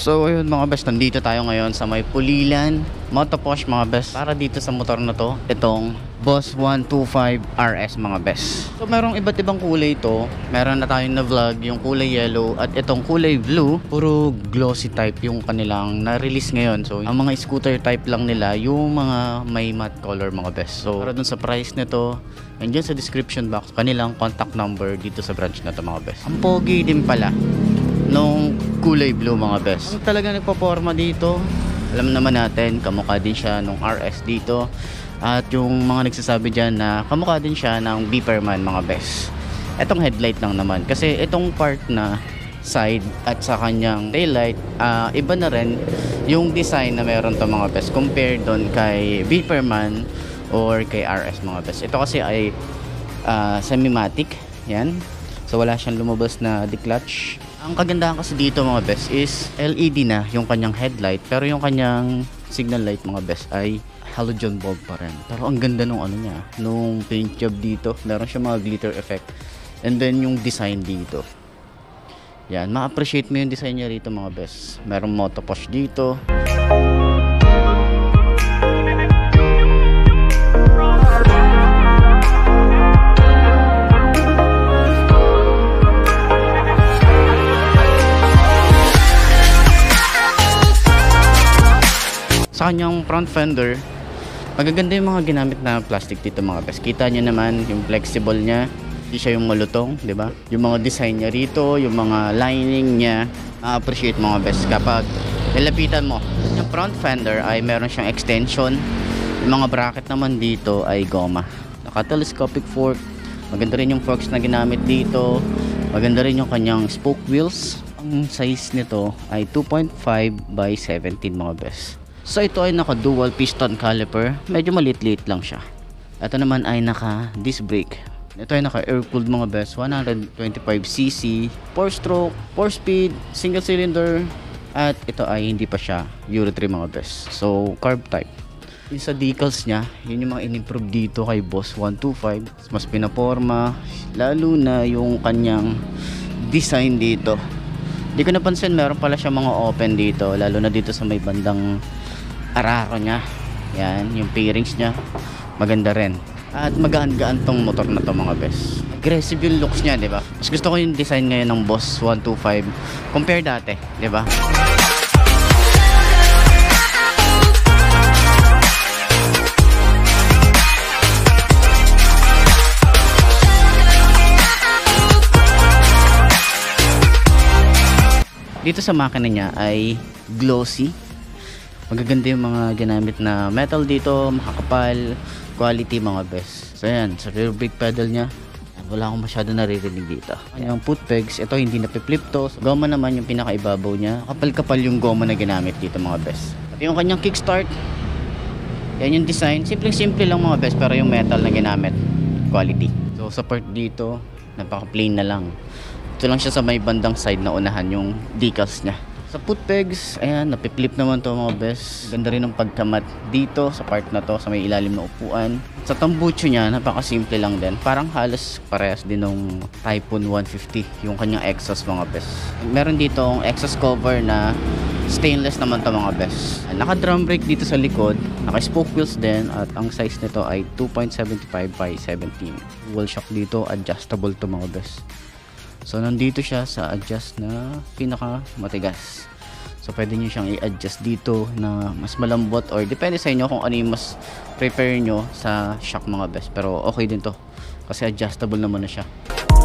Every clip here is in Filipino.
So ayun mga best, nandito tayo ngayon sa may Pulilan Motoposh mga best. Para dito sa motor na to, itong Boss 125 RS mga best. So merong iba't ibang kulay ito. Meron na tayong na vlog yung kulay yellow at itong kulay blue. Puro glossy type yung kanilang na-release ngayon. So ang mga scooter type lang nila yung mga may matte color mga best. So para dun sa price nito, nandiyan sa description box kanilang contact number dito sa branch na to mga best. Ang pogi din pala nung kulay blue mga best. Ang talaga nagpaporma dito, alam naman natin kamukha din siya nung RS dito. At yung mga nagsasabi dyan na kamukha din siya ng Beeperman mga best. Etong headlight lang naman, kasi itong part na side at sa kanyang taillight, iba na rin yung design na meron to mga best compared doon kay Beeperman or kay RS mga best. Ito kasi ay semi-matic yan, so wala siyang lumabas na declutch. Ang kagandahan kasi dito mga best is LED na yung kanyang headlight, pero yung kanyang signal light mga best ay halogen bulb pa rin. Pero ang ganda nung ano niya, nung paint job dito, meron siya mga glitter effect. And then yung design dito, yan, ma-appreciate mo yung design niya rito mga best. Merong Motoposh dito. Sa kanyang front fender, magaganda yung mga ginamit na plastic dito mga best. Kita nyo naman yung flexible niya, hindi siya yung malutong, di ba? Yung mga design niya rito, yung mga lining niya, ma-appreciate mga best kapag nilapitan mo. Yung front fender ay meron siyang extension. Yung mga bracket naman dito ay goma. Naka-telescopic fork. Maganda rin yung forks na ginamit dito. Maganda rin yung kanyang spoke wheels. Ang size nito ay 2.5 by 17 mga best. So ito ay naka dual piston caliper. Medyo maliit-liit lang siya. Ito naman ay naka disc brake. Ito ay naka air cooled mga best, 125cc, 4 stroke, 4 speed, single cylinder. At ito ay hindi pa siya Euro 3 mga best. So carb type. Yung sa decals niya, yun yung mga in-improve dito kay Boss 125. Mas pinaporma, lalo na yung kanyang design dito. Hindi ko napansin, meron pala siya mga open dito, lalo na dito sa may bandang araro niya. Yan, yung pairings niya maganda rin. At magaan-gaan tong motor na to mga best. Aggressive yung looks niya, di ba? Mas gusto ko yung design ngayon ng Boss 125 compare dati, di ba? Dito sa makina niya ay glossy. Magaganda yung mga ginamit na metal dito, makakapal, quality mga best. So yan, sa rear brake pedal niya, wala akong masyado naririnig dito. Yung foot pegs, ito hindi napiflip to. So, goma naman yung pinakaibabaw niya. Kapal-kapal yung goma na ginamit dito mga best. At yung kanyang kickstart, yan yung design. Simple-simple lang mga best, pero yung metal na ginamit, quality. So sa part dito, napaka-plain na lang. Ito lang siya sa may bandang side na unahan yung decals niya. Sa foot pegs, ayan, napiflip naman to mga best. Ganda rin ng pagkamat dito sa part na to, sa may ilalim na upuan. Sa tambucho niya, napakasimple lang din. Parang halos parehas din ng Typhoon 150, yung kanyang exhaust mga best. Meron dito ang exhaust cover na stainless naman to mga best. Naka drum brake dito sa likod, naka spoke wheels din, at ang size nito ay 2.75 by 17. Wall shock dito, adjustable to mga best. So nandito siya sa adjust na pinaka matigas. So pwede nyo siyang i-adjust dito na mas malambot, or depende sa inyo kung ano yung mas prepare nyo sa shock mga best. Pero okay din to kasi adjustable naman na siya.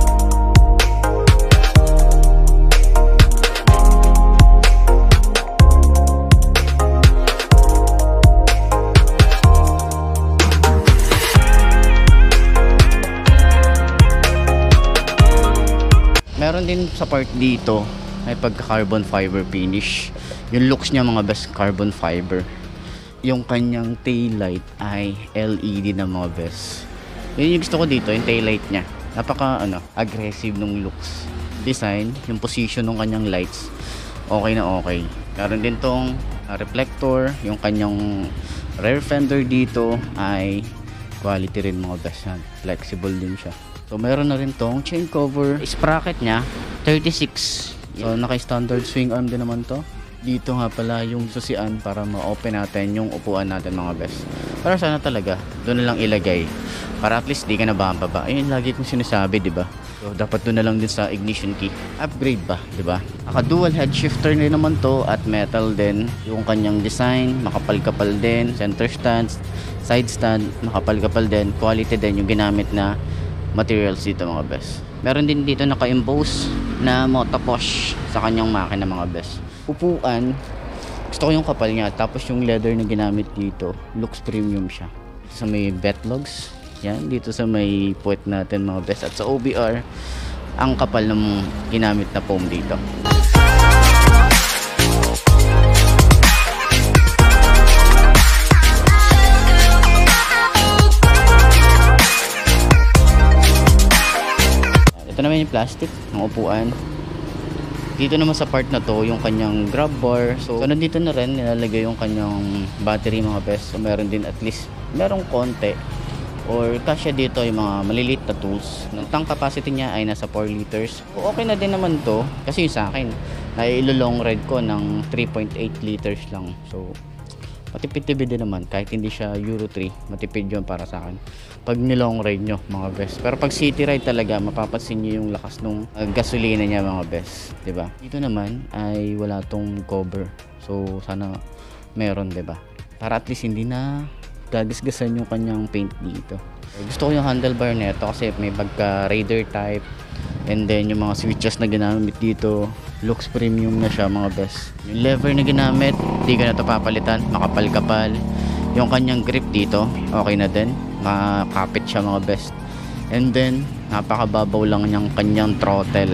Meron din sa part dito may pagka carbon fiber finish. Yung looks niya mga best, carbon fiber. Yung kanyang tail light ay LED na mga best. Yun yung gusto ko dito, yung tail light niya. Napaka aggressive nung looks. Design, yung position ng kanyang lights, okay na okay. Meron din tong reflector. Yung kanyang rear fender dito ay quality rin mga best yan. Flexible din siya. So meron na rin tong chain cover. Sprocket niya 36. So naka standard swing arm din naman to. Dito nga pala yung susian para ma-open natin yung upuan natin mga best. Para sana talaga, doon na lang ilagay. Para at least di ka na baba. Ayun lagi kong sinasabi, di ba? So, dapat doon na lang din sa ignition key. Upgrade ba, di ba? Naka dual head shifter din naman to at metal din. Yung kanyang design, makapal-kapal din. Center stand, side stand, makapal-kapal din. Quality din yung ginamit na materials dito mga best. Meron din dito naka-emboss na motoposh sa kanyang makina mga best. Upuan, gusto ko yung kapal niya. Tapos yung leather na ginamit dito, looks premium siya. Sa may betlogs. Yan, dito sa may puwet natin mga best. At sa OBR, ang kapal ng ginamit na foam dito. Ito naman yung plastic ng upuan. Dito naman sa part na to, yung kanyang grab bar. So nandito na rin, nilalagay yung kanyang battery mga best. So meron din at least, merong konti or kasya dito yung mga maliliit na tools. Ang tank capacity niya ay nasa 4 liters. So, okay na din naman to kasi yung sa akin long ride ko ng 3.8 liters lang. So matipid-tipid din naman kahit hindi siya Euro 3, matipid yun para sa akin pag nilong ride nyo mga best. Pero pag city ride talaga mapapansin nyo yung lakas ng gasolina niya mga best, diba? Dito naman ay wala tong cover, so sana meron, diba? Para at least hindi na gagasgasan yung kanyang paint dito. Gusto ko yung handlebar nito kasi may pagka Raider type, and then yung mga switches na ginamit dito looks premium na siya mga best. Yung lever na ginamit, di ka na ito papalitan, makapal-kapal. Yung kanyang grip dito, okay na din, makapit siya mga best. And then napakababaw lang niyang kanyang throttle.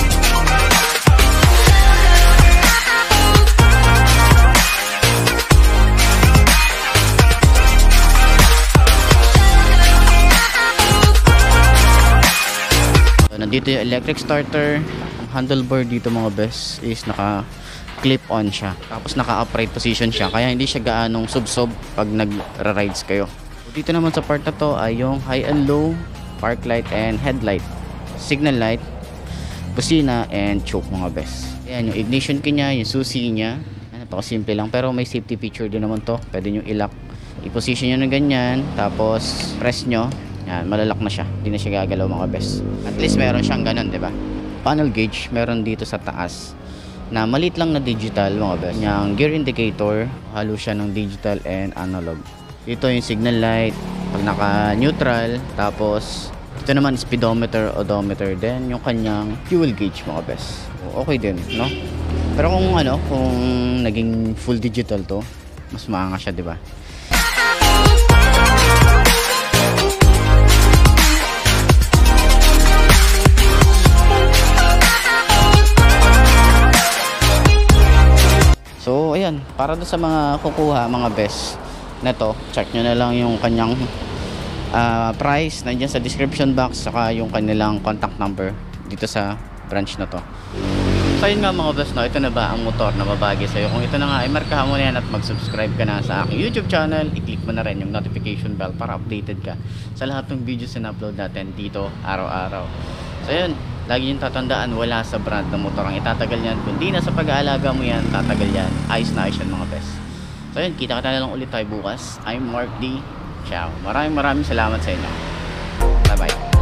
Nandito yung electric starter. Ang handlebar dito mga best is naka clip on siya, tapos naka upright position siya, kaya hindi siya gaanong subsob pag nagra-rides kayo. Dito naman sa part na to ay yung high and low, park light and headlight, signal light, busina and choke mga best. Ayan yung ignition key niya, yung susi niya. Napakasimple lang pero may safety feature din naman to. Pwede nyo i-lock, i-position nyo na ganyan, tapos press nyo. Yan, malalak na siya. Hindi na siya gagalaw mga best. At least meron siyang ganun, di ba? Panel gauge, meron dito sa taas na maliit lang na digital mga best. Yung gear indicator, halo siya ng digital and analog. Dito yung signal light, pag naka-neutral. Tapos, ito naman speedometer, odometer. Then, yung kanyang fuel gauge mga best. Okay din, no? Pero kung naging full digital to, mas maangas siya, di ba? So ayan, para doon sa mga kukuha mga best neto, check nyo na lang yung kanyang price nandiyan sa description box, saka yung kanilang contact number dito sa branch na to. So yun nga mga best, no, ito na ba ang motor na babagi sa'yo? Kung ito na nga, ay markahan mo na yan at mag-subscribe ka na sa aking YouTube channel. I-click mo na rin yung notification bell para updated ka sa lahat ng videos na upload natin dito araw-araw. So yun, lagi yung tatandaan, wala sa brand ng motor ang itatagal yan. Kundi na sa pag-aalaga mo yan, tatagal yan. Ayos na ayos yan mga best. So yun, kita-kita na lang ulit tayo bukas. I'm Mark D. Ciao. Maraming salamat sa inyo. Bye bye.